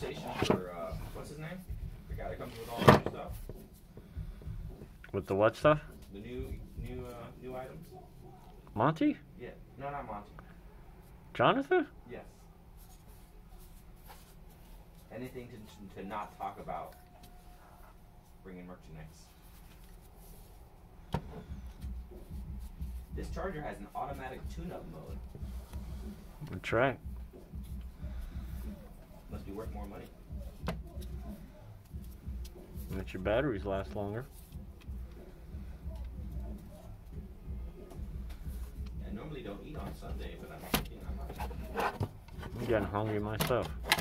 conversation for, what's his name? The guy that comes with all the new stuff? With the what stuff? The new items? Monty? Yeah. No, not Monty. Jonathan? Yes. Anything to not talk about bringing merchandise. This charger has an automatic tune-up mode. That's right. Must be worth more money. Makes your batteries last longer. I normally don't eat on Sunday, but I'm getting I'm getting hungry myself.